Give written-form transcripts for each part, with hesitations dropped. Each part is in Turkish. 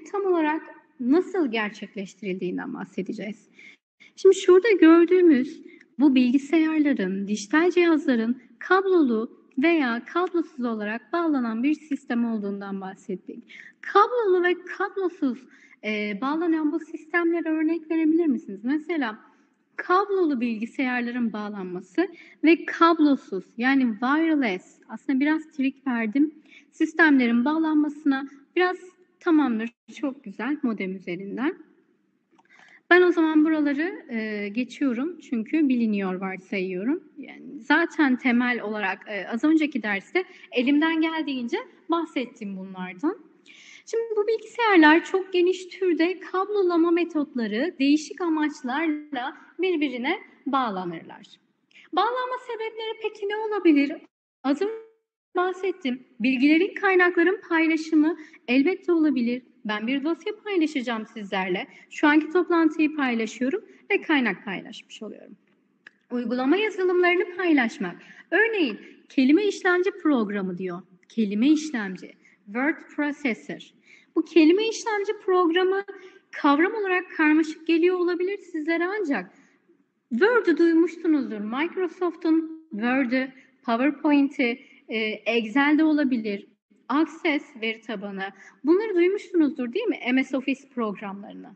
tam olarak nasıl gerçekleştirildiğinden bahsedeceğiz. Şimdi şurada gördüğümüz bu bilgisayarların, dijital cihazların kablolu veya kablosuz olarak bağlanan bir sistem olduğundan bahsettik. Kablolu ve kablosuz bağlanan bu sistemlere örnek verebilir misiniz? Mesela kablolu bilgisayarların bağlanması ve kablosuz yani wireless, aslında biraz trik verdim, sistemlerin bağlanmasına biraz tamamdır, çok güzel, modem üzerinden. Ben o zaman buraları geçiyorum çünkü biliniyor varsayıyorum. Yani zaten temel olarak az önceki derste elimden geldiğince bahsettim bunlardan. Şimdi bu bilgisayarlar çok geniş türde kablolama metotları değişik amaçlarla birbirine bağlanırlar. Bağlanma sebepleri peki ne olabilir? Az önce bahsettim. Bilgilerin, kaynakların paylaşımı elbette olabilir. Ben bir dosya paylaşacağım sizlerle. Şu anki toplantıyı paylaşıyorum ve kaynak paylaşmış oluyorum. Uygulama yazılımlarını paylaşmak. Örneğin kelime işlemci programı diyor. Kelime işlemci, word processor. Bu kelime işlemci programı kavram olarak karmaşık geliyor olabilir sizlere ancak Word'u duymuşsunuzdur. Microsoft'un Word'ü, PowerPoint'i, Excel'de olabilir. Access veri tabanı. Bunları duymuşsunuzdur değil mi? MS Office programlarını.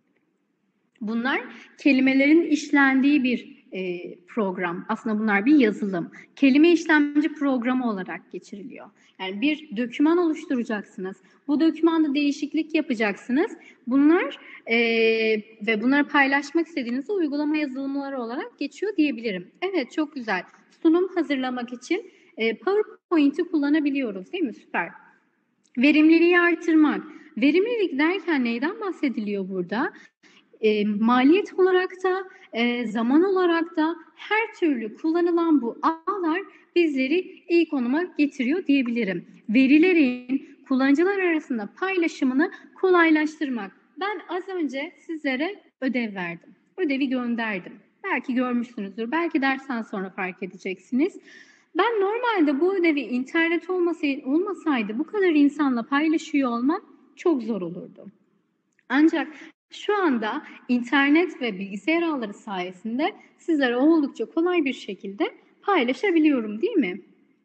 Bunlar kelimelerin işlendiği bir program. Aslında bunlar bir yazılım. Kelime işlemci programı olarak geçiriliyor. Yani bir doküman oluşturacaksınız. Bu dokümanda değişiklik yapacaksınız. Bunlar ve bunları paylaşmak istediğiniz uygulama yazılımları olarak geçiyor diyebilirim. Evet, çok güzel. Sunum hazırlamak için PowerPoint'i kullanabiliyoruz değil mi? Süper. Verimliliği artırmak. Verimlilik derken neyden bahsediliyor burada? Maliyet olarak da zaman olarak da her türlü kullanılan bu ağlar bizleri iyi konuma getiriyor diyebilirim. Verilerin kullanıcılar arasında paylaşımını kolaylaştırmak. Ben az önce sizlere ödev verdim. Ödevi gönderdim. Belki görmüşsünüzdür, belki dersten sonra fark edeceksiniz. Ben normalde bu ödevi internet olmasaydı bu kadar insanla paylaşıyor olmam çok zor olurdu. Ancak şu anda internet ve bilgisayar ağları sayesinde sizlere oldukça kolay bir şekilde paylaşabiliyorum değil mi?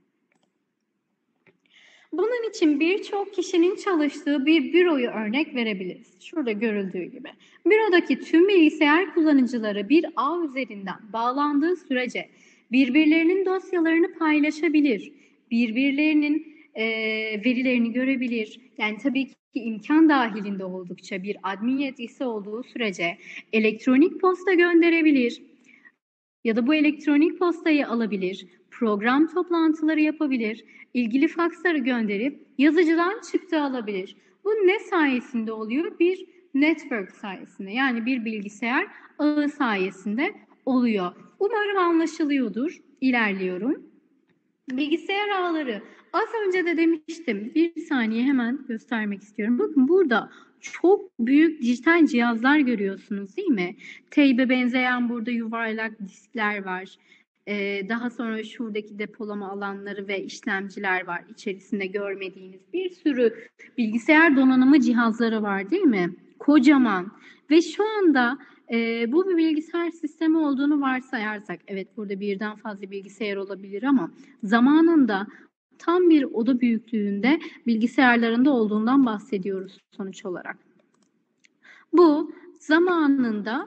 Bunun için birçok kişinin çalıştığı bir büroyu örnek verebiliriz. Şurada görüldüğü gibi. Bürodaki tüm bilgisayar kullanıcıları bir ağ üzerinden bağlandığı sürece birbirlerinin dosyalarını paylaşabilir, birbirlerinin verilerini görebilir. Yani tabii ki imkan dahilinde oldukça bir admin yetkisi olduğu sürece elektronik posta gönderebilir ya da bu elektronik postayı alabilir, program toplantıları yapabilir, ilgili faksları gönderip yazıcıdan çıktı alabilir. Bu ne sayesinde oluyor? Bir network sayesinde, yani bir bilgisayar ağı sayesinde oluyor. Umarım anlaşılıyordur. İlerliyorum. Bilgisayar ağları. Az önce de demiştim. Bir saniye hemen göstermek istiyorum. Bakın burada çok büyük dijital cihazlar görüyorsunuz değil mi? Teybe benzeyen burada yuvarlak diskler var. Daha sonra şuradaki depolama alanları ve işlemciler var. İçerisinde görmediğiniz bir sürü bilgisayar donanımı cihazları var değil mi? Kocaman. Ve şu anda bu bir bilgisayar sistemi olduğunu varsayarsak, evet burada birden fazla bilgisayar olabilir ama zamanında tam bir oda büyüklüğünde bilgisayarlarında olduğundan bahsediyoruz sonuç olarak. Bu zamanında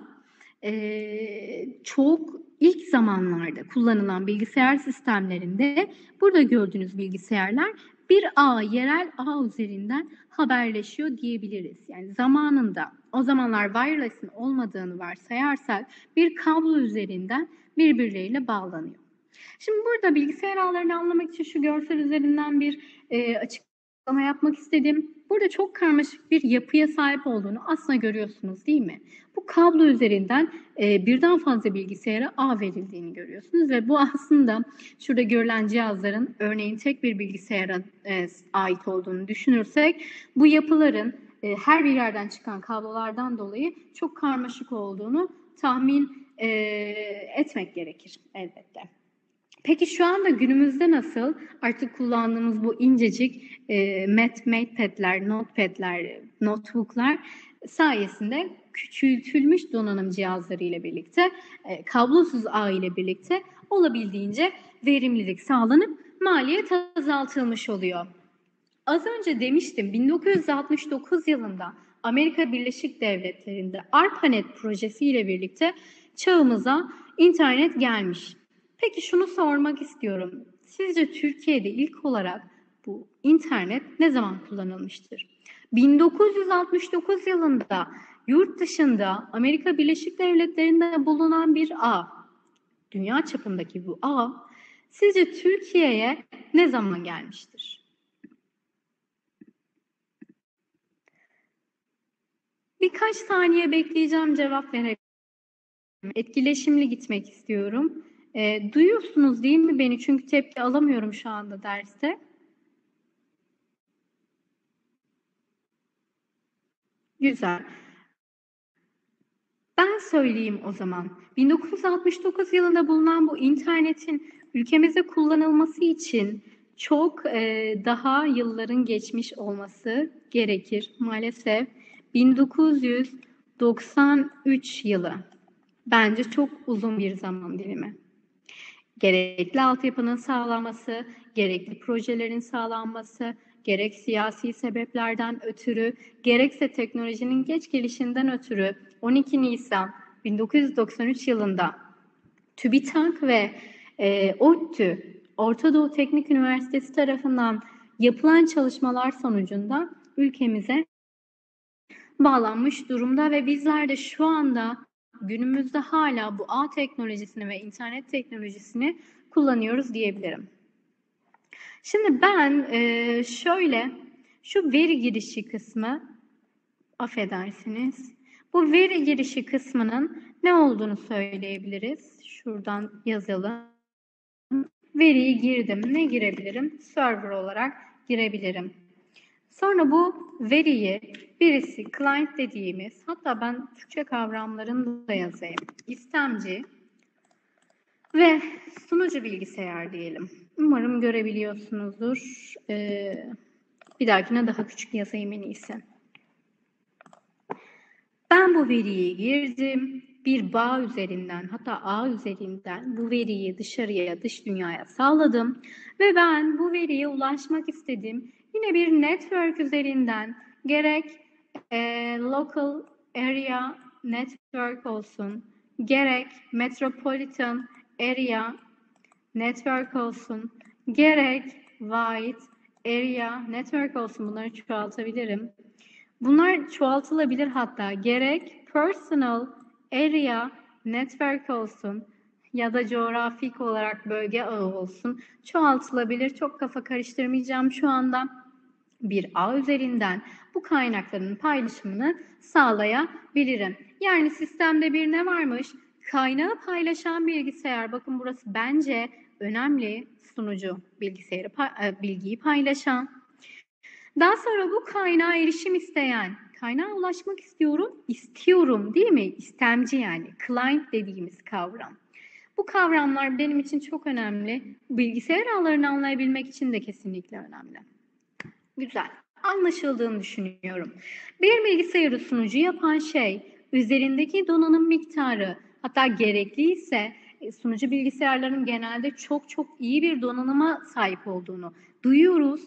çok ilk zamanlarda kullanılan bilgisayar sistemlerinde burada gördüğünüz bilgisayarlar bir ağ, yerel ağ üzerinden haberleşiyor diyebiliriz. Yani zamanında o zamanlar wireless'in olmadığını varsayarsak bir kablo üzerinden birbirleriyle bağlanıyor. Şimdi burada bilgisayar ağlarını anlamak için şu görsel üzerinden bir açıklama yapmak istedim. Burada çok karmaşık bir yapıya sahip olduğunu aslında görüyorsunuz değil mi? Bu kablo üzerinden birden fazla bilgisayara ağ verildiğini görüyorsunuz ve bu aslında şurada görülen cihazların örneğin tek bir bilgisayara ait olduğunu düşünürsek bu yapıların her bir yerden çıkan kablolardan dolayı çok karmaşık olduğunu tahmin etmek gerekir elbette. Peki şu anda günümüzde nasıl? Artık kullandığımız bu incecik MatePad'ler, Notepad'ler, notebooklar sayesinde küçültülmüş donanım cihazları ile birlikte, kablosuz ağ ile birlikte olabildiğince verimlilik sağlanıp maliyet azaltılmış oluyor. Az önce demiştim, 1969 yılında Amerika Birleşik Devletleri'nde ARPANET projesi ile birlikte çağımıza internet gelmiş. Peki şunu sormak istiyorum. Sizce Türkiye'de ilk olarak bu internet ne zaman kullanılmıştır? 1969 yılında yurt dışında Amerika Birleşik Devletleri'nde bulunan bir ağ, dünya çapındaki bu ağ, sizce Türkiye'ye ne zaman gelmiştir? Birkaç saniye bekleyeceğim, cevap verebilirim. Etkileşimli gitmek istiyorum. Duyuyorsunuz değil mi beni? Çünkü tepki alamıyorum şu anda derste. Güzel. Ben söyleyeyim o zaman. 1969 yılında bulunan bu internetin ülkemizde kullanılması için çok daha yılların geçmiş olması gerekir. Maalesef 1993 yılı. Bence çok uzun bir zaman dilimi. Gerekli altyapının sağlanması, gerekli projelerin sağlanması, gerek siyasi sebeplerden ötürü, gerekse teknolojinin geç gelişinden ötürü 12 Nisan 1993 yılında TÜBİTAK ve ODTÜ, Orta Doğu Teknik Üniversitesi tarafından yapılan çalışmalar sonucunda ülkemize bağlanmış durumda ve bizler de şu anda günümüzde hala bu ağ teknolojisini ve internet teknolojisini kullanıyoruz diyebilirim. Şimdi ben şöyle, şu veri girişi kısmı, affedersiniz, bu veri girişi kısmının ne olduğunu söyleyebiliriz. Şuradan yazalım. Veriyi girdim. Ne girebilirim? Server olarak girebilirim. Sonra bu veriyi birisi client dediğimiz, hatta ben Türkçe kavramlarını da yazayım. İstemci ve sunucu bilgisayar diyelim. Umarım görebiliyorsunuzdur. Bir dahakine daha küçük yazayım en iyisi. Ben bu veriyi girdim. Bir bağ üzerinden, hatta ağ üzerinden bu veriyi dışarıya, dış dünyaya sağladım. Ve ben bu veriye ulaşmak istedim. Yine bir network üzerinden, gerek local area network olsun, gerek metropolitan area network olsun, gerek wide area network olsun, bunları çoğaltabilirim. Bunlar çoğaltılabilir, hatta gerek personal area network olsun ya da coğrafik olarak bölge ağı olsun, çoğaltılabilir. Çok kafa karıştırmayacağım şu anda. Bir ağ üzerinden bu kaynakların paylaşımını sağlayabilirim. Yani sistemde bir ne varmış? Kaynağı paylaşan bilgisayar. Bakın burası bence önemli. Sunucu bilgisayarı, bilgiyi paylaşan. Daha sonra bu kaynağa erişim isteyen, kaynağa ulaşmak istiyorum değil mi? İstemci, yani client dediğimiz kavram. Bu kavramlar benim için çok önemli. Bilgisayar ağlarını anlayabilmek için de kesinlikle önemli. Güzel. Anlaşıldığını düşünüyorum. Bir bilgisayarı sunucu yapan şey, üzerindeki donanım miktarı, hatta gerekliyse sunucu bilgisayarların genelde çok çok iyi bir donanıma sahip olduğunu duyuyoruz.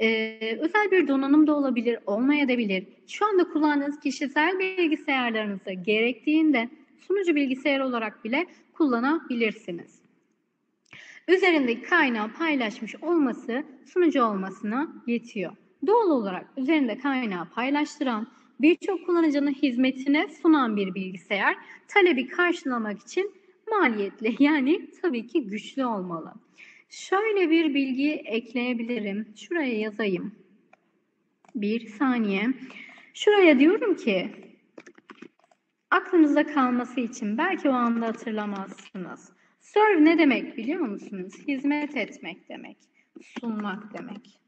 Özel bir donanım da olabilir, olmayabilir. Şu anda kullandığınız kişisel bilgisayarlarınızda gerektiğinde sunucu bilgisayar olarak bile kullanabilirsiniz. Üzerindeki kaynağı paylaşmış olması sunucu olmasına yetiyor. Doğal olarak üzerinde kaynağı paylaştıran, birçok kullanıcının hizmetine sunan bir bilgisayar talebi karşılamak için maliyetli, yani tabii ki güçlü olmalı. Şöyle bir bilgi ekleyebilirim. Şuraya yazayım. Bir saniye. Şuraya diyorum ki, aklınızda kalması için, belki o anda hatırlamazsınız. Serve ne demek biliyor musunuz? Hizmet etmek demek, sunmak demek.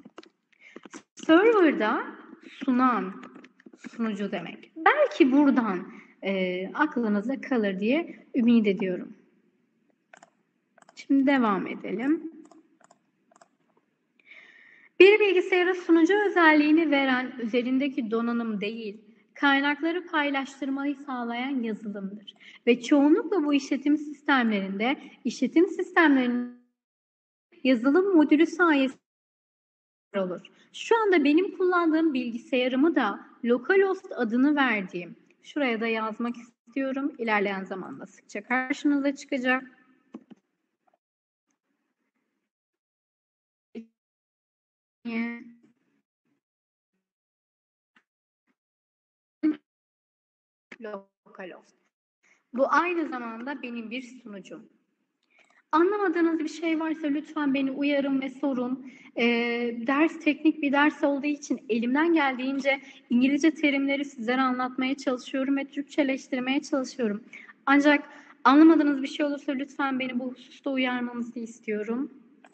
Server'da sunan, sunucu demek. Belki buradan aklınıza kalır diye ümit ediyorum. Şimdi devam edelim. Bir bilgisayara sunucu özelliğini veren üzerindeki donanım değil, kaynakları paylaştırmayı sağlayan yazılımdır. Ve çoğunlukla bu işletim sistemlerinin yazılım modülü sayesinde olur. Şu anda benim kullandığım bilgisayarımı da localhost adını verdiğim, şuraya da yazmak istiyorum. İlerleyen zamanda sıkça karşınıza çıkacak. Localhost. Bu aynı zamanda benim bir sunucum. Anlamadığınız bir şey varsa lütfen beni uyarın ve sorun. Ders teknik bir ders olduğu için elimden geldiğince İngilizce terimleri sizlere anlatmaya çalışıyorum ve Türkçeleştirmeye çalışıyorum. Ancak anlamadığınız bir şey olursa lütfen beni bu hususta uyarmanızı istiyorum.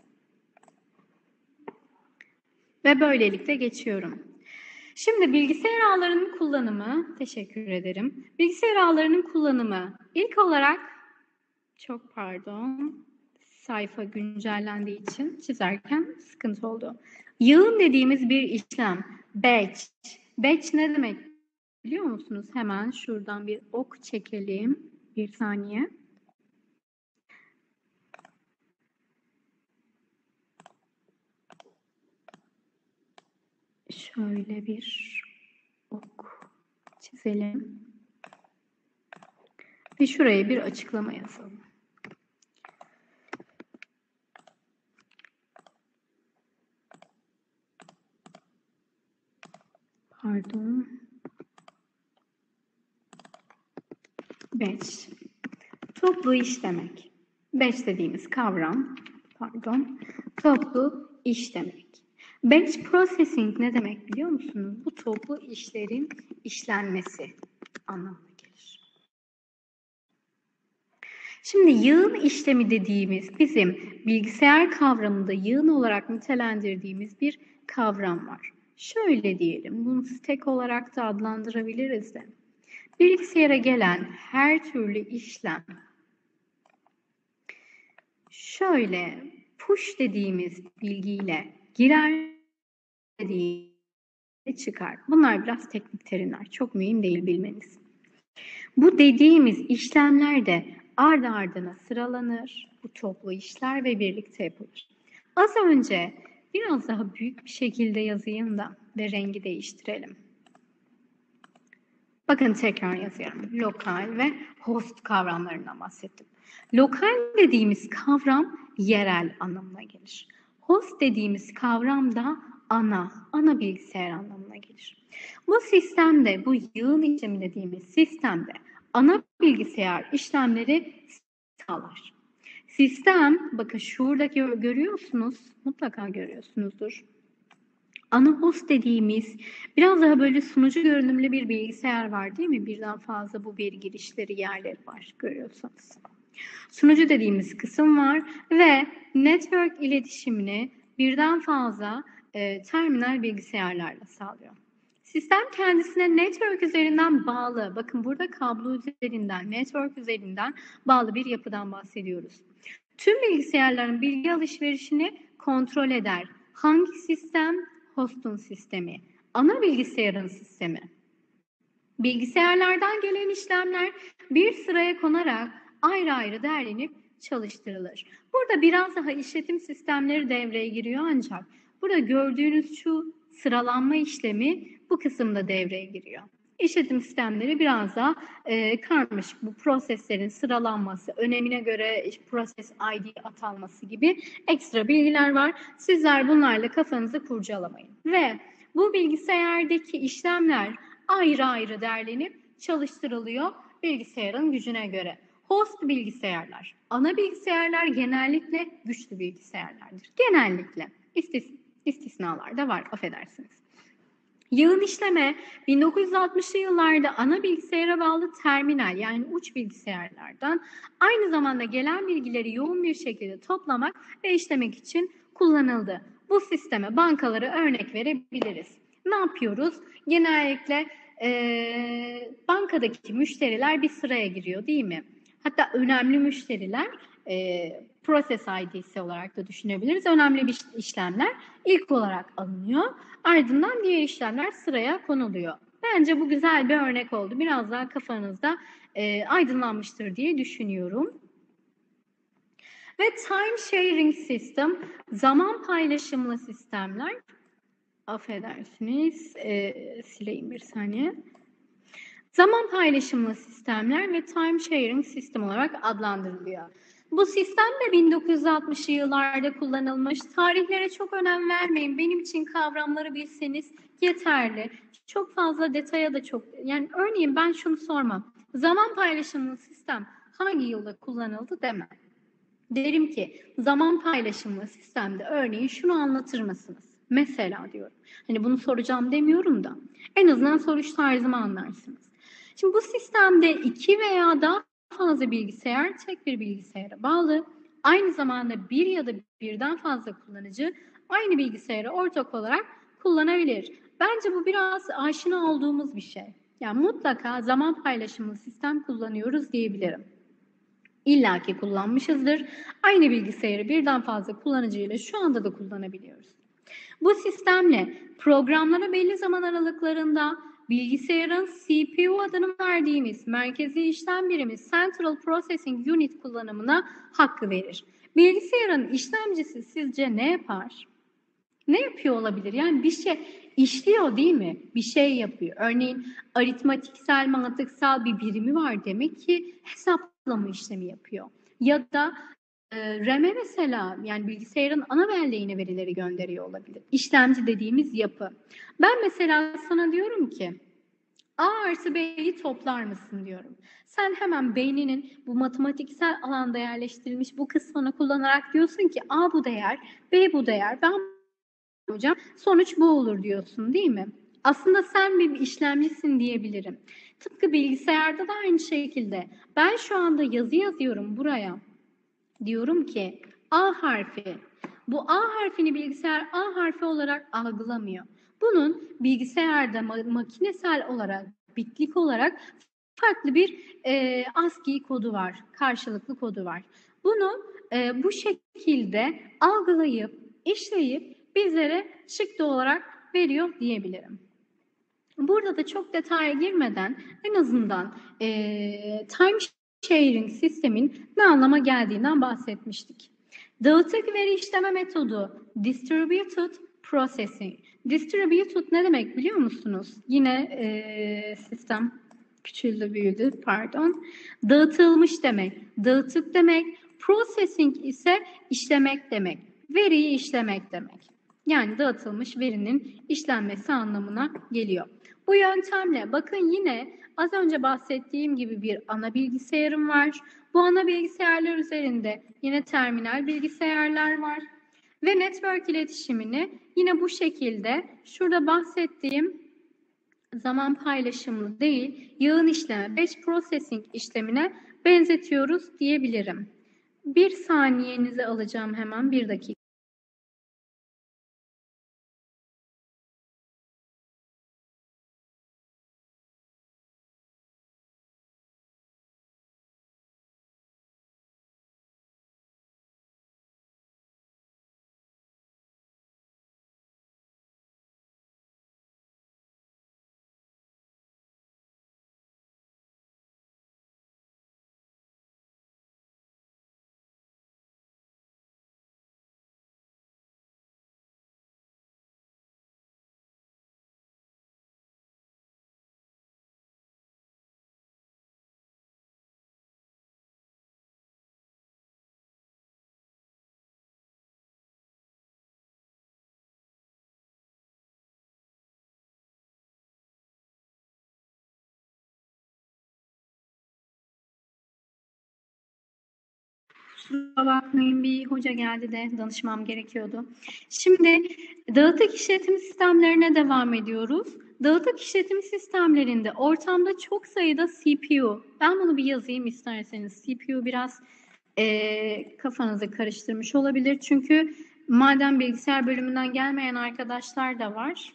Ve böylelikle geçiyorum. Şimdi bilgisayar ağlarının kullanımı, teşekkür ederim. Bilgisayar ağlarının kullanımı ilk olarak, çok pardon, sayfa güncellendiği için çizerken sıkıntı oldu. Yığın dediğimiz bir işlem, batch. Batch ne demek biliyor musunuz? Hemen şuradan bir ok çekelim. Bir saniye. Şöyle bir ok çizelim. Ve şuraya bir açıklama yazalım. Pardon. Batch. Toplu iş demek. Batch dediğimiz kavram, toplu iş demek. Batch processing ne demek biliyor musunuz? Bu toplu işlerin işlenmesi anlamına gelir. Şimdi yığın işlemi dediğimiz bizim bilgisayar kavramında yığın olarak nitelendirdiğimiz bir kavram var. Şöyle diyelim, bunu stack olarak da adlandırabiliriz de. Bilgisayara gelen her türlü işlem şöyle push dediğimiz bilgiyle girer dediği çıkar. Bunlar biraz teknik terimler. Çok mühim değil bilmeniz. Bu dediğimiz işlemler de ardı ardına sıralanır. Bu toplu işler ve birlikte yapılır. Az önce biraz daha büyük bir şekilde yazayım da ve rengi değiştirelim. Bakın tekrar yazıyorum. Lokal ve host kavramlarından bahsettim. Lokal dediğimiz kavram yerel anlamına gelir. Host dediğimiz kavram da ana bilgisayar anlamına gelir. Bu sistemde, bu yığın işlemi dediğimiz sistemde ana bilgisayar işlemleri sağlar. Sistem, bakın şuradaki görüyorsunuz, mutlaka görüyorsunuzdur. Ana host dediğimiz biraz daha böyle sunucu görünümlü bir bilgisayar var değil mi? Birden fazla bu veri girişleri yerleri var görüyorsanız. Sunucu dediğimiz kısım var ve network iletişimini birden fazla terminal bilgisayarlarla sağlıyor. Sistem kendisine network üzerinden bağlı, bakın burada kablo üzerinden, network üzerinden bağlı bir yapıdan bahsediyoruz. Tüm bilgisayarların bilgi alışverişini kontrol eder. Hangi sistem? Host'un sistemi. Ana bilgisayarın sistemi. Bilgisayarlardan gelen işlemler bir sıraya konarak ayrı ayrı derlenip çalıştırılır. Burada biraz daha işletim sistemleri devreye giriyor ancak burada gördüğünüz şu sıralanma işlemi bu kısımda devreye giriyor. İşletim sistemleri biraz daha karmaşık. Bu proseslerin sıralanması, önemine göre proses ID atanması gibi ekstra bilgiler var. Sizler bunlarla kafanızı kurcalamayın. Ve bu bilgisayardaki işlemler ayrı ayrı derlenip çalıştırılıyor bilgisayarın gücüne göre. Host bilgisayarlar, ana bilgisayarlar genellikle güçlü bilgisayarlardır. Genellikle istisnalar da var, affedersiniz. Yığın işleme 1960'lı yıllarda ana bilgisayara bağlı terminal yani uç bilgisayarlardan aynı zamanda gelen bilgileri yoğun bir şekilde toplamak ve işlemek için kullanıldı. Bu sisteme bankalara örnek verebiliriz. Ne yapıyoruz? Genellikle bankadaki müşteriler bir sıraya giriyor değil mi? Hatta önemli müşteriler Process ID'si olarak da düşünebiliriz. Önemli bir işlemler ilk olarak alınıyor. Ardından diğer işlemler sıraya konuluyor. Bence bu güzel bir örnek oldu. Biraz daha kafanızda aydınlanmıştır diye düşünüyorum. Ve time sharing system, zaman paylaşımlı sistemler. Affedersiniz, sileyim bir saniye. Zaman paylaşımlı sistemler ve time sharing sistem olarak adlandırılıyor. Bu sistem de 1960'lı yıllarda kullanılmış. Tarihlere çok önem vermeyin. Benim için kavramları bilseniz yeterli. Çok fazla detaya da çok... Yani örneğin ben şunu sormam. Zaman paylaşımlı sistem hangi yılda kullanıldı demem. Derim ki zaman paylaşımlı sistemde örneğin şunu anlatır mısınız? Mesela diyorum. Hani bunu soracağım demiyorum da en azından soruş tarzımı anlarsınız. Şimdi bu sistemde 2 veya daha fazla bilgisayar tek bir bilgisayara bağlı. Aynı zamanda bir ya da birden fazla kullanıcı aynı bilgisayarı ortak olarak kullanabilir. Bence bu biraz aşina olduğumuz bir şey. Yani mutlaka zaman paylaşımlı sistem kullanıyoruz diyebilirim. İlla ki kullanmışızdır. Aynı bilgisayarı birden fazla kullanıcıyla şu anda da kullanabiliyoruz. Bu sistemle programlara belli zaman aralıklarında bilgisayarın CPU adını verdiğimiz merkezi işlem birimi Central Processing Unit kullanımına hakkı verir. Bilgisayarın işlemcisi sizce ne yapar? Ne yapıyor olabilir? Yani bir şey işliyor değil mi? Bir şey yapıyor. Örneğin aritmatiksel, mantıksal bir birimi var demek ki hesaplama işlemi yapıyor. Ya da RAM'e mesela yani bilgisayarın ana belleğine verileri gönderiyor olabilir. İşlemci dediğimiz yapı. Ben mesela sana diyorum ki A artı B'yi toplar mısın diyorum. Sen hemen beyninin bu matematiksel alanda yerleştirilmiş bu kısmını kullanarak diyorsun ki A bu değer, B bu değer. Ben hocam sonuç bu olur diyorsun değil mi? Aslında sen bir işlemcisin diyebilirim. Tıpkı bilgisayarda da aynı şekilde. Ben şu anda yazı yazıyorum buraya. Diyorum ki A harfi. Bu A harfini bilgisayar A harfi olarak algılamıyor. Bunun bilgisayarda makinesel olarak, bitlik olarak farklı bir ASCII kodu var, karşılıklı kodu var. Bunu bu şekilde algılayıp, işleyip bizlere çıktı olarak veriyor diyebilirim. Burada da çok detaya girmeden en azından time sharing sistemin ne anlama geldiğinden bahsetmiştik. Dağıtık veri işleme metodu distributed processing. Distributed ne demek biliyor musunuz? Yine sistem küçüldü büyüdü pardon. Dağıtılmış demek, dağıtık demek, processing ise işlemek demek, veriyi işlemek demek. Yani dağıtılmış verinin işlenmesi anlamına geliyor. Bu yöntemle bakın yine az önce bahsettiğim gibi bir ana bilgisayarım var. Bu ana bilgisayarlar üzerinde yine terminal bilgisayarlar var. Ve network iletişimini yine bu şekilde şurada bahsettiğim zaman paylaşımlı değil, yığın işleme, batch processing işlemine benzetiyoruz diyebilirim. Bir saniyenizi alacağım hemen, bir dakika. Kusura bakmayın, bir hoca geldi de danışmam gerekiyordu. Şimdi dağıtık işletim sistemlerine devam ediyoruz. Dağıtık işletim sistemlerinde ortamda çok sayıda CPU. Ben bunu bir yazayım isterseniz. CPU biraz kafanızı karıştırmış olabilir. Çünkü madem bilgisayar bölümünden gelmeyen arkadaşlar da var.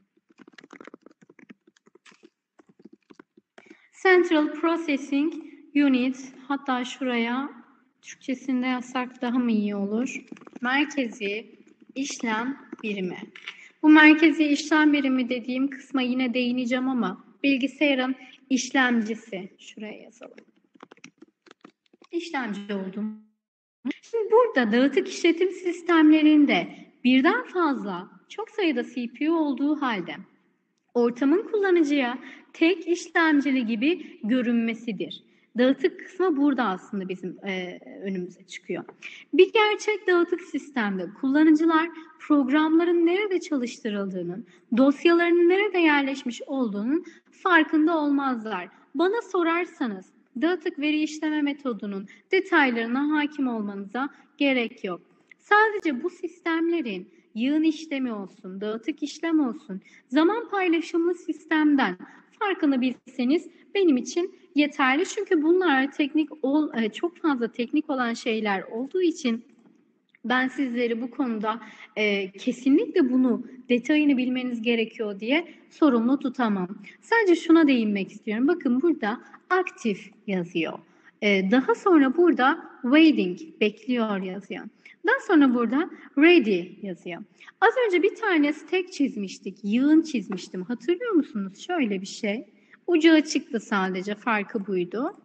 Central Processing unit, hatta şuraya Türkçesinde yazsak daha mı iyi olur? Merkezi işlem birimi. Bu merkezi işlem birimi dediğim kısma yine değineceğim ama bilgisayarın işlemcisi. Şuraya yazalım. İşlemci oldum. Şimdi burada dağıtık işletim sistemlerinde birden fazla çok sayıda CPU olduğu halde ortamın kullanıcıya tek işlemcili gibi görünmesidir. Dağıtık kısmı burada aslında bizim önümüze çıkıyor. Bir gerçek dağıtık sistemde kullanıcılar programların nerede çalıştırıldığının, dosyalarının nerede yerleşmiş olduğunun farkında olmazlar. Bana sorarsanız dağıtık veri işleme metodunun detaylarına hakim olmanıza gerek yok. Sadece bu sistemlerin yığın işlemi olsun, dağıtık işlem olsun, zaman paylaşımlı sistemden farkını bilseniz benim için yeterli. Çünkü bunlar çok fazla teknik olan şeyler olduğu için ben sizleri bu konuda kesinlikle bunu detayını bilmeniz gerekiyor diye sorumlu tutamam. Sadece şuna değinmek istiyorum. Bakın burada aktif yazıyor. Daha sonra burada waiting, bekliyor yazıyor. Daha sonra burada ready yazıyor. Az önce bir tane stack çizmiştik, yığın çizmiştim. Hatırlıyor musunuz? Şöyle bir şey. Ucu açıktı sadece, farkı buydu.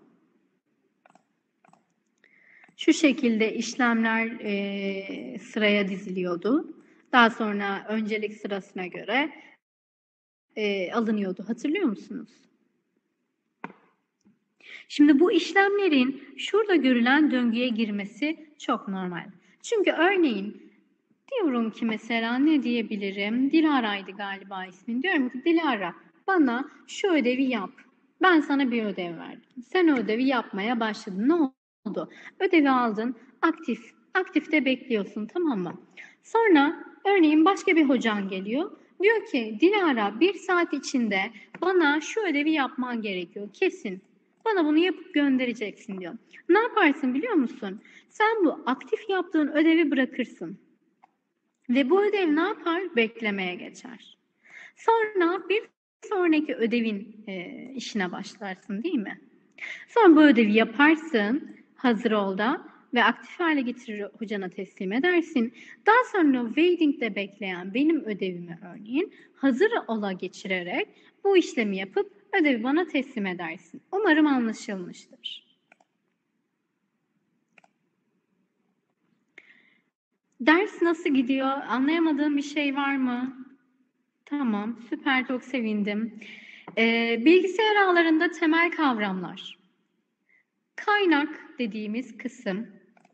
Şu şekilde işlemler sıraya diziliyordu. Daha sonra öncelik sırasına göre alınıyordu. Hatırlıyor musunuz? Şimdi bu işlemlerin şurada görülen döngüye girmesi çok normal. Çünkü örneğin diyorum ki mesela ne diyebilirim? Dilara'ydı galiba ismin. Diyorum ki Dilara bana şu ödevi yap. Ben sana bir ödev verdim. Sen ödevi yapmaya başladın. Ne oldu? Ödevi aldın. Aktifte bekliyorsun, tamam mı? Sonra örneğin başka bir hocan geliyor. Diyor ki Dilara 1 saat içinde bana şu ödevi yapman gerekiyor. Kesin. Bana bunu yapıp göndereceksin diyor. Ne yaparsın biliyor musun? Sen bu aktif yaptığın ödevi bırakırsın. Ve bu ödev ne yapar? Beklemeye geçer. Sonra bir sonraki ödevin işine başlarsın değil mi? Sonra bu ödevi yaparsın, hazır ol da ve aktif hale getirir hocana teslim edersin. Daha sonra waiting'de bekleyen benim ödevimi örneğin hazır ola geçirerek bu işlemi yapıp ödevi bana teslim edersin. Umarım anlaşılmıştır. Ders nasıl gidiyor? Anlayamadığım bir şey var mı? Tamam, süper, çok sevindim. Bilgisayar ağlarında temel kavramlar. Kaynak dediğimiz kısım.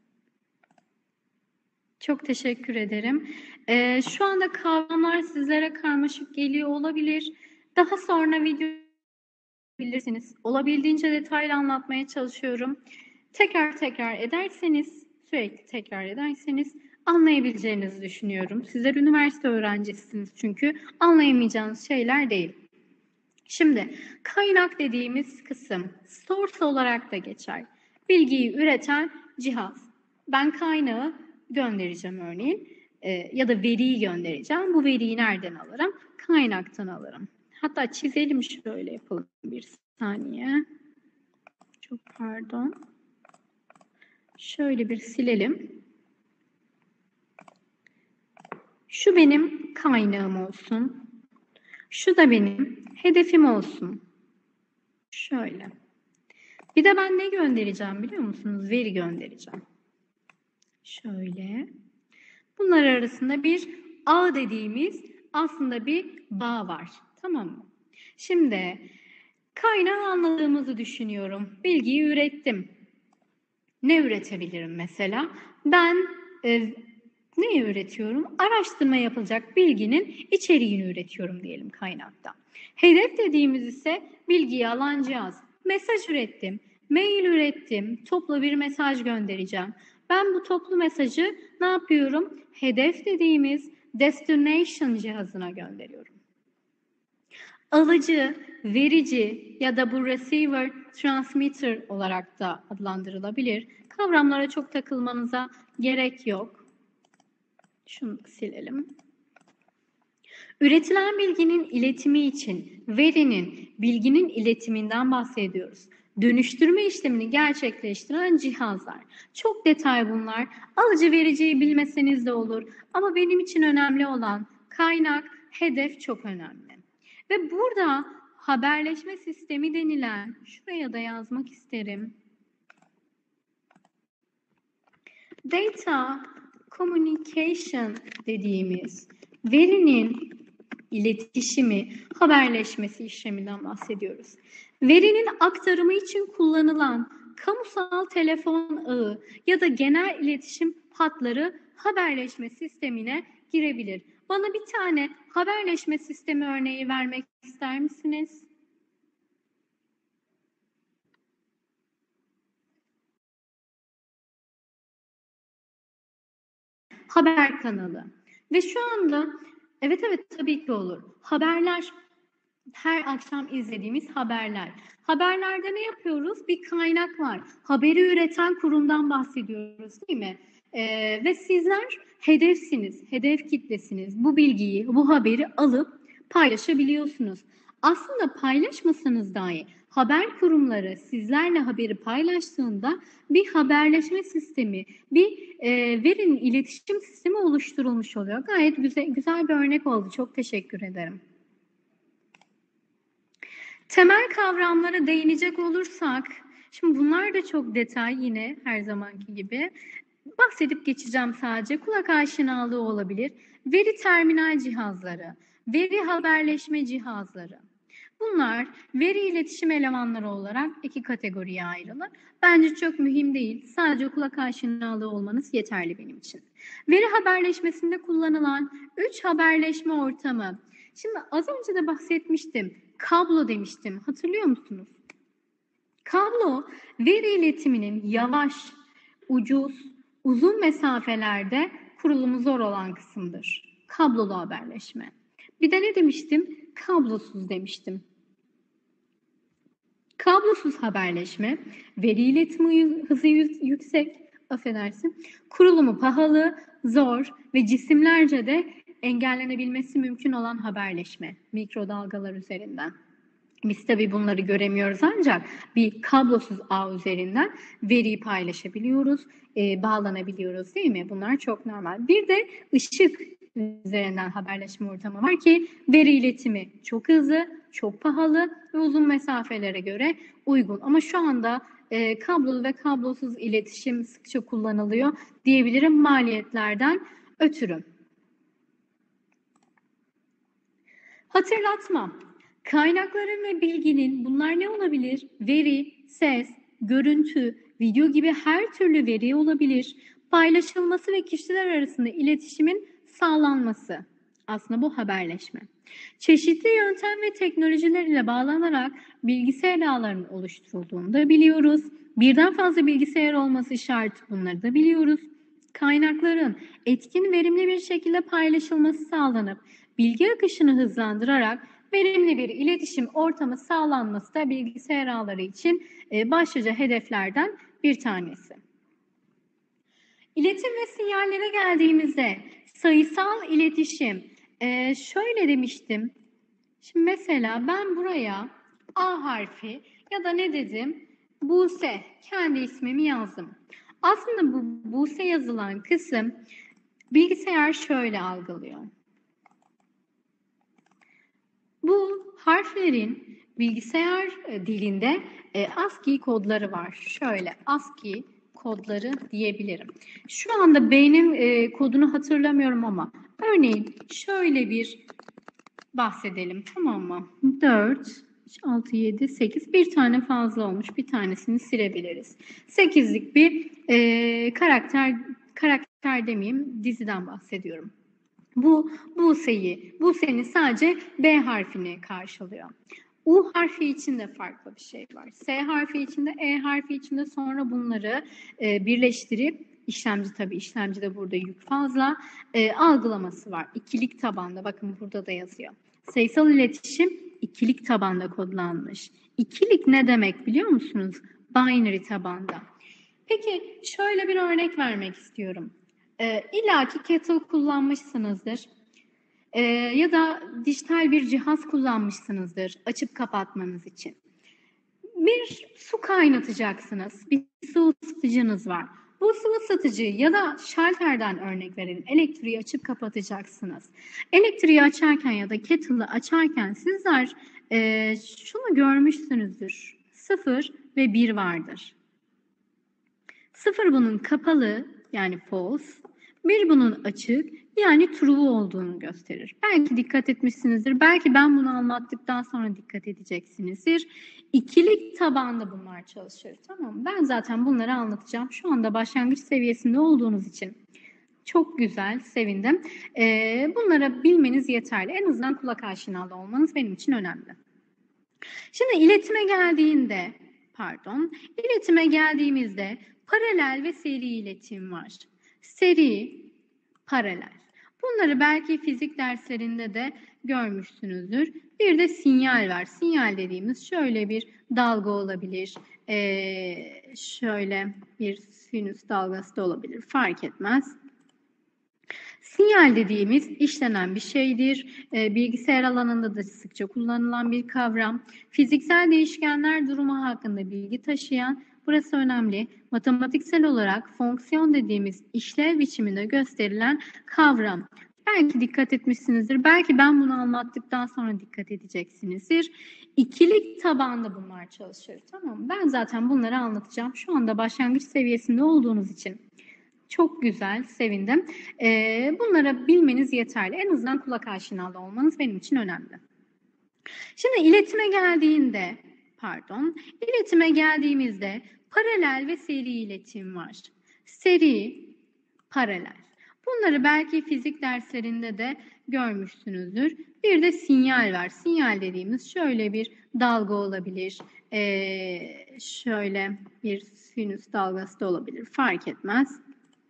Çok teşekkür ederim. Şu anda kavramlar sizlere karmaşık geliyor olabilir. Daha sonra video bilirsiniz. Olabildiğince detaylı anlatmaya çalışıyorum. Tekrar ederseniz, sürekli tekrar ederseniz anlayabileceğinizi düşünüyorum. Sizler üniversite öğrencisisiniz çünkü anlayamayacağınız şeyler değil. Şimdi kaynak dediğimiz kısım source olarak da geçer. Bilgiyi üreten cihaz. Ben kaynağı göndereceğim örneğin ya da veriyi göndereceğim. Bu veriyi nereden alırım? Kaynaktan alırım. Hatta çizelim, şöyle yapalım bir saniye. Çok pardon. Şöyle bir silelim. Şu benim kaynağım olsun. Şu da benim hedefim olsun. Şöyle. Bir de ben ne göndereceğim biliyor musunuz? Veri göndereceğim. Şöyle. Bunlar arasında bir ağ dediğimiz aslında bir bağ var. Tamam mı? Şimdi kaynağı anladığımızı düşünüyorum. Bilgiyi ürettim. Ne üretebilirim mesela? Ben ne üretiyorum? Araştırma yapılacak bilginin içeriğini üretiyorum diyelim kaynakta. Hedef dediğimiz ise bilgiyi alan cihaz. Mesaj ürettim, mail ürettim, toplu bir mesaj göndereceğim. Ben bu toplu mesajı ne yapıyorum? Hedef dediğimiz destination cihazına gönderiyorum. Alıcı, verici ya da bu receiver, transmitter olarak da adlandırılabilir. Kavramlara çok takılmanıza gerek yok. Şunu silelim. Üretilen bilginin iletimi için verinin, bilginin iletiminden bahsediyoruz. dönüştürme işlemini gerçekleştiren cihazlar. Çok detay bunlar. Alıcı vericiyi bilmeseniz de olur. Ama benim için önemli olan kaynak, hedef çok önemli. Ve burada haberleşme sistemi denilen, şuraya da yazmak isterim. Data communication dediğimiz verinin iletişimi, haberleşmesi işleminden bahsediyoruz. Verinin aktarımı için kullanılan kamusal telefon ağı ya da genel iletişim hatları haberleşme sistemine girebilir. Bana bir tane haberleşme sistemi örneği vermek ister misiniz? Haber kanalı. Ve şu anda evet tabii ki olur. Haberler, her akşam izlediğimiz haberler. Haberlerde ne yapıyoruz? Bir kaynak var. Haberi üreten kurumdan bahsediyoruz değil mi? Ve sizler hedefsiniz, hedef kitlesiniz. Bu bilgiyi, bu haberi alıp paylaşabiliyorsunuz. Aslında paylaşmasanız dahi haber kurumları sizlerle haberi paylaştığında bir haberleşme sistemi, bir verinin iletişim sistemi oluşturulmuş oluyor. Gayet güzel bir örnek oldu. Çok teşekkür ederim. Temel kavramlara değinecek olursak, şimdi bunlar da çok detay yine her zamanki gibi. Bahsedip geçeceğim sadece. Kulak aşinalığı olabilir. Veri terminal cihazları, veri haberleşme cihazları. Bunlar veri iletişim elemanları olarak iki kategoriye ayrılır. Bence çok mühim değil. Sadece kulak aşinalığı olmanız yeterli benim için. Veri haberleşmesinde kullanılan 3 haberleşme ortamı. Şimdi az önce de bahsetmiştim. Kablo demiştim. Hatırlıyor musunuz? Kablo veri iletiminin yavaş, ucuz, uzun mesafelerde kurulumu zor olan kısımdır. Kablolu haberleşme. Bir de ne demiştim? Kablosuz demiştim. Kablosuz haberleşme, veri iletimi hızı yüksek, kurulumu pahalı, zor ve cisimlerce de engellenebilmesi mümkün olan haberleşme, mikrodalgalar üzerinden. Biz tabii bunları göremiyoruz ancak bir kablosuz ağ üzerinden veriyi paylaşabiliyoruz, bağlanabiliyoruz değil mi? Bunlar çok normal. Bir de ışık üzerinden haberleşme ortamı var ki veri iletimi çok hızlı, çok pahalı ve uzun mesafelere göre uygun. Ama şu anda kablolu ve kablosuz iletişim sıkça kullanılıyor diyebilirim maliyetlerden ötürü. Hatırlatma. Kaynakların ve bilginin bunlar ne olabilir? Veri, ses, görüntü, video gibi her türlü veri olabilir. Paylaşılması ve kişiler arasında iletişimin sağlanması. Aslında bu haberleşme. Çeşitli yöntem ve teknolojiler ile bağlanarak bilgisayar ağlarının oluşturulduğunu da biliyoruz. Birden fazla bilgisayar olması şart, bunları da biliyoruz. Kaynakların etkin, verimli bir şekilde paylaşılması sağlanıp bilgi akışını hızlandırarak verimli bir iletişim ortamı sağlanması da bilgisayar ağları için başlıca hedeflerden bir tanesi. İletim ve sinyallere geldiğimizde sayısal iletişim, şöyle demiştim. Şimdi mesela ben buraya A harfi ya da ne dedim? Buse, kendi ismimi yazdım. Aslında bu Buse yazılan kısım bilgisayar şöyle algılıyor. Bu harflerin bilgisayar dilinde ASCII kodları var. Şöyle ASCII kodları diyebilirim. Şu anda B'nin kodunu hatırlamıyorum ama örneğin şöyle bir bahsedelim, tamam mı? 4, 6, 7, 8 bir tane fazla olmuş. Bir tanesini silebiliriz. 8'lik bir karakter demeyeyim, diziden bahsediyorum. Bu Buse'nin sadece B harfini karşılıyor. U harfi için de farklı bir şey var. S harfi için de, E harfi için de, sonra bunları birleştirip işlemci de burada yük fazla, algılaması var. İkilik tabanda, bakın burada da yazıyor. Sayısal iletişim ikilik tabanda kodlanmış. İkilik ne demek biliyor musunuz? Binary tabanda. Peki şöyle bir örnek vermek istiyorum. İlla ki kettle kullanmışsınızdır. Ya da dijital bir cihaz kullanmışsınızdır açıp kapatmanız için. Bir su kaynatacaksınız. Bir su ısıtıcınız var. Bu su ısıtıcıyı ya da şalterden örnek verelim. Elektriği açıp kapatacaksınız. Elektriği açarken ya da kettle'ı açarken sizler şunu görmüşsünüzdür. 0 ve 1 vardır. 0 bunun kapalı yani false. 1 bunun açık yani true olduğunu gösterir. Belki dikkat etmişsinizdir. Belki ben bunu anlattıktan sonra dikkat edeceksinizdir. İkilik tabanlı bunlar çalışır. Tamam mı? Ben zaten bunları anlatacağım. Şu anda başlangıç seviyesinde olduğunuz için. Çok güzel, sevindim. Bunları bilmeniz yeterli. En azından kulak aşinalı olmanız benim için önemli. Şimdi iletime geldiğimizde paralel ve seri iletim var. Seri, paralel. Bunları belki fizik derslerinde de görmüşsünüzdür. Bir de sinyal var. Sinyal dediğimiz şöyle bir dalga olabilir. Şöyle bir sinüs dalgası da olabilir. Fark etmez. Sinyal dediğimiz işlenen bir şeydir. Bilgisayar alanında da sıkça kullanılan bir kavram. Fiziksel değişkenler durumu hakkında bilgi taşıyan, burası önemli, matematiksel olarak fonksiyon dediğimiz işlev biçiminde gösterilen kavram. Belki dikkat etmişsinizdir. Belki ben bunu anlattıktan sonra dikkat edeceksinizdir. İkilik tabanlı bunlar çalışır. Tamam mı? Ben zaten bunları anlatacağım. Şu anda başlangıç seviyesinde olduğunuz için. Çok güzel, sevindim. Bunları bilmeniz yeterli. En azından kulak aşinalı olmanız benim için önemli. Şimdi iletime geldiğimizde paralel ve seri iletim var. Seri, paralel. Bunları belki fizik derslerinde de görmüşsünüzdür. Bir de sinyal var. Sinyal dediğimiz şöyle bir dalga olabilir. Şöyle bir sinüs dalgası da olabilir. Fark etmez.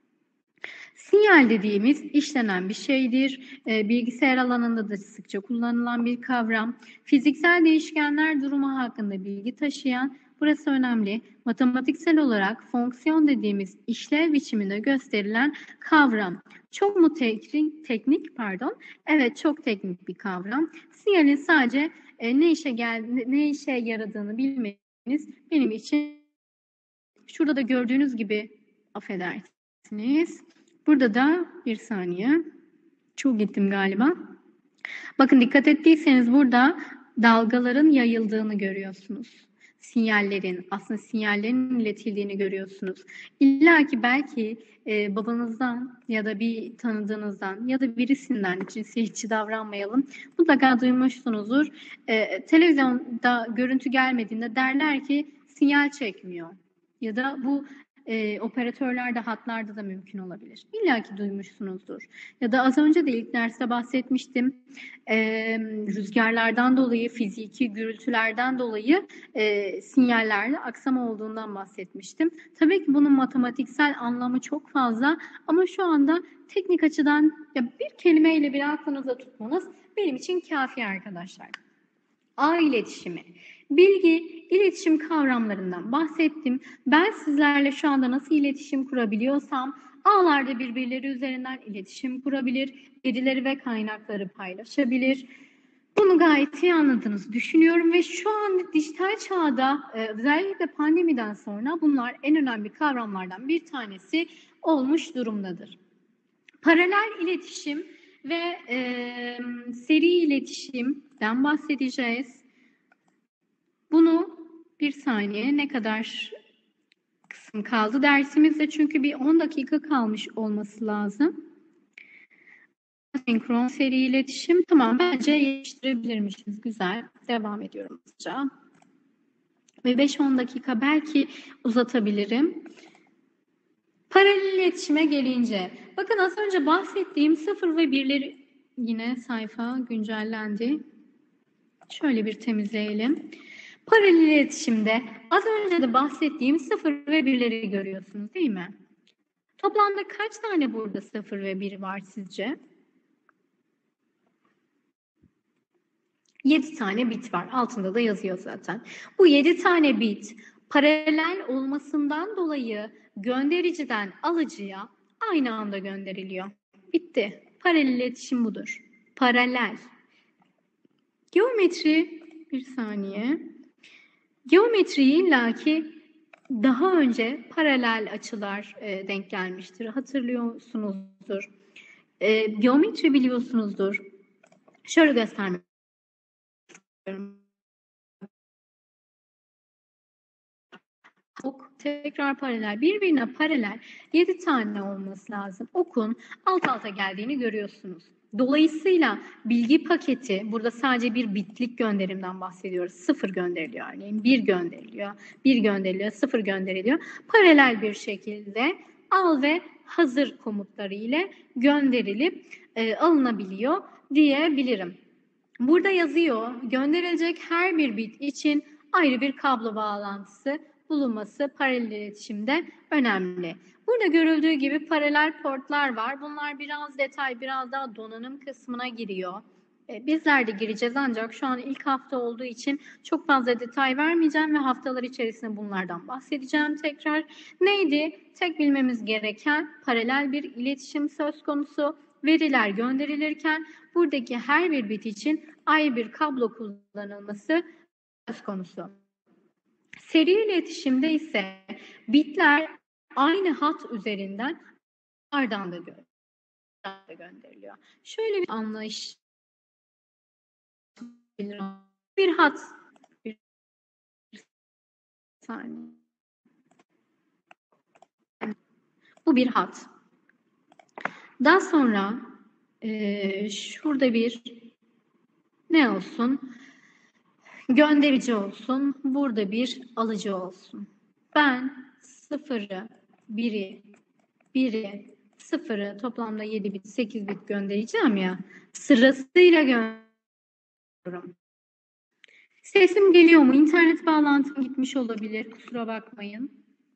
Sinyal dediğimiz işlenen bir şeydir. Bilgisayar alanında da sıkça kullanılan bir kavram. Fiziksel değişkenler durumu hakkında bilgi taşıyan, burası önemli, matematiksel olarak fonksiyon dediğimiz işlev biçiminde gösterilen kavram. Çok mu teknik? Evet, çok teknik bir kavram. Sinyalin sadece ne işe yaradığını bilmeniz benim için. Şurada da gördüğünüz gibi, affedersiniz. Burada da bir saniye. Çok gittim galiba. Bakın dikkat ettiyseniz burada dalgaların yayıldığını görüyorsunuz. Aslında sinyallerin iletildiğini görüyorsunuz. İlla ki belki babanızdan ya da bir tanıdığınızdan ya da birisinden, cinsiyetçi davranmayalım, mutlaka duymuşsunuzdur. Televizyonda görüntü gelmediğinde derler ki sinyal çekmiyor. Ya da bu operatörlerde, hatlarda da mümkün olabilir. İlla ki duymuşsunuzdur. Ya da az önce de ilk derste bahsetmiştim. Rüzgarlardan dolayı, fiziki gürültülerden dolayı sinyallerde aksama olduğundan bahsetmiştim. Tabii ki bunun matematiksel anlamı çok fazla ama şu anda teknik açıdan bir kelimeyle bir aklınızda tutmanız benim için kafi arkadaşlar. Ağ iletişimi. Bilgi, iletişim kavramlarından bahsettim. Ben sizlerle şu anda nasıl iletişim kurabiliyorsam, ağlarda birbirleri üzerinden iletişim kurabilir, verileri ve kaynakları paylaşabilir. Bunu gayet iyi anladığınızı düşünüyorum ve şu an dijital çağda özellikle pandemiden sonra bunlar en önemli kavramlardan bir tanesi olmuş durumdadır. Paralel iletişim ve seri iletişimden bahsedeceğiz. Bunu bir saniye, ne kadar kısım kaldı dersimizde, çünkü bir 10 dakika kalmış olması lazım. Senkron seri iletişim, tamam, bence yetiştirebilirmişiz. Güzel, devam ediyorum hızlıca. Ve 5-10 dakika belki uzatabilirim. Paralel iletişime gelince, bakın az önce bahsettiğim 0 ve 1'leri, yine sayfa güncellendi. Şöyle bir temizleyelim. Paralel iletişimde az önce de bahsettiğim 0 ve 1'leri görüyorsunuz değil mi? Toplamda kaç tane burada 0 ve 1 var sizce? 7 tane bit var. Altında da yazıyor zaten. Bu 7 tane bit paralel olmasından dolayı göndericiden alıcıya aynı anda gönderiliyor. Bitti. Paralel iletişim budur. Paralel. Geometri, bir saniye. Geometriyi illaki daha önce paralel açılar denk gelmiştir. Hatırlıyorsunuzdur. Geometri biliyorsunuzdur. Şöyle göstermek istiyorum. Ok tekrar paralel, birbirine paralel 7 tane olması lazım. Okun alt alta geldiğini görüyorsunuz. Dolayısıyla bilgi paketi, burada sadece bir bitlik gönderimden bahsediyoruz. 0 gönderiliyor örneğin, 1 gönderiliyor, 1 gönderiliyor, 0 gönderiliyor. Paralel bir şekilde al ve hazır komutları ile gönderilip alınabiliyor diyebilirim. Burada yazıyor, gönderilecek her bir bit için ayrı bir kablo bağlantısı bulunması paralel iletişimde önemli. Burada görüldüğü gibi paralel portlar var. Bunlar biraz detay, biraz daha donanım kısmına giriyor. Bizler de gireceğiz ancak şu an ilk hafta olduğu için çok fazla detay vermeyeceğim ve haftalar içerisinde bunlardan bahsedeceğim tekrar. Neydi? Tek bilmemiz gereken paralel bir iletişim söz konusu. Veriler gönderilirken buradaki her bir bit için ayrı bir kablo kullanılması söz konusu. Seri iletişimde ise bitler aynı hat üzerinden ardından da gönderiliyor. Şöyle bir anlayış, bir hat, bir saniye. Bu bir hat. Daha sonra şurada bir ne olsun? Gönderici olsun. Burada bir alıcı olsun. Ben 0'ı, 1'i, 0'ı toplamda 7 bit, 8 bit göndereceğim ya. Sırasıyla gönderiyorum. Sesim geliyor mu? İnternet bağlantım gitmiş olabilir. Kusura bakmayın.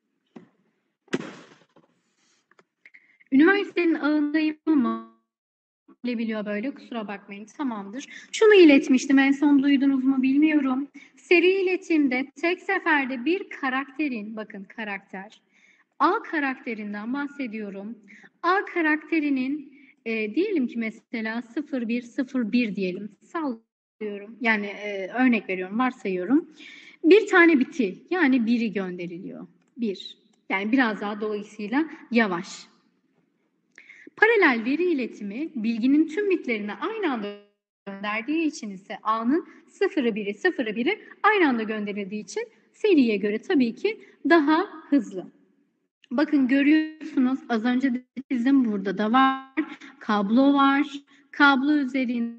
Üniversitenin ağındayım ama biliyor böyle. Kusura bakmayın. Tamamdır. Şunu iletmiştim. En son duydunuz mu bilmiyorum. Seri iletimde tek seferde bir karakterin, bakın karakter, A karakterinden bahsediyorum. A karakterinin diyelim ki mesela 0101 diyelim. Sallıyorum. Yani örnek veriyorum, varsayıyorum. Bir tane biti yani biri gönderiliyor. Bir. Yani biraz daha dolayısıyla yavaş. Paralel veri iletimi bilginin tüm bitlerini aynı anda gönderdiği için ise A'nın 0'ı 1'i aynı anda gönderildiği için seriye göre tabii ki daha hızlı. Bakın görüyorsunuz az önce de çizdim, burada da var. Kablo var. Kablo üzerinde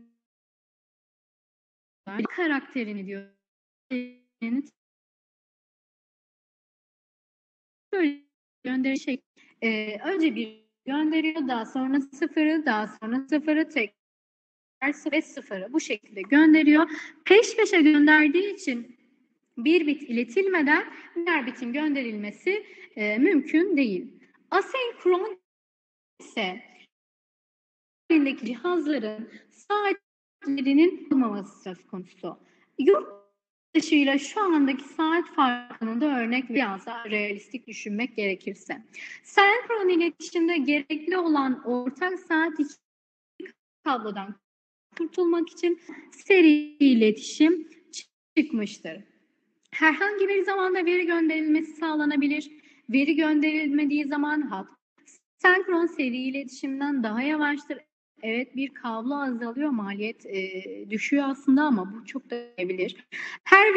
karakterini diyor. Böyle gönderi şey. Önce bir gönderiyor, daha sonra 0'ı, daha sonra 0'ı tekrar ve 0'ı bu şekilde gönderiyor. Peş peşe gönderdiği için bir bit iletilmeden diğer bitin gönderilmesi mümkün değil. Asenkron ise elindeki cihazların saatlerinin olmaması söz konusu. Yurt dışıyla şu andaki saat farkının da örnek biraz daha realistik düşünmek gerekirse. Senkron iletişimde gerekli olan ortak saat için kablodan kurtulmak için seri iletişim çıkmıştır. Herhangi bir zamanda veri gönderilmesi sağlanabilir. Veri gönderilmediği zaman hat senkron seri iletişimden daha yavaştır. Evet, bir kablo azalıyor, maliyet düşüyor aslında ama bu çok da olabilir. Her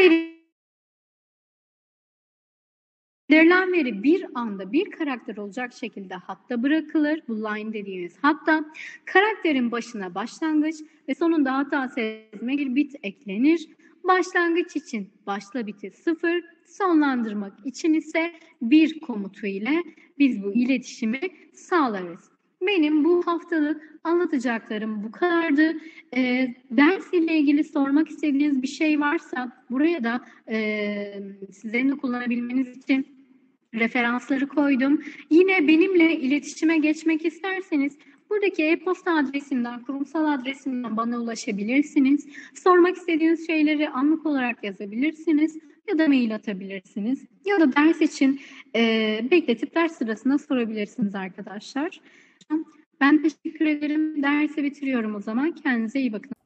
verilen veri bir anda bir karakter olacak şekilde hatta bırakılır. Bu line dediğimiz hatta karakterin başına başlangıç ve sonunda hata sezme bir bit eklenir. Başlangıç için başla biti 0, sonlandırmak için ise 1 komutu ile biz bu iletişimi sağlarız. Benim bu haftalık anlatacaklarım bu kadardı. Ders ile ilgili sormak istediğiniz bir şey varsa buraya da sizlerin de kullanabilmeniz için referansları koydum. Yine benimle iletişime geçmek isterseniz buradaki e-posta adresimden, kurumsal adresimden bana ulaşabilirsiniz. Sormak istediğiniz şeyleri anlık olarak yazabilirsiniz ya da mail atabilirsiniz. Ya da ders için bekletip ders sırasında sorabilirsiniz arkadaşlar. Ben teşekkür ederim. Dersi bitiriyorum o zaman. Kendinize iyi bakın.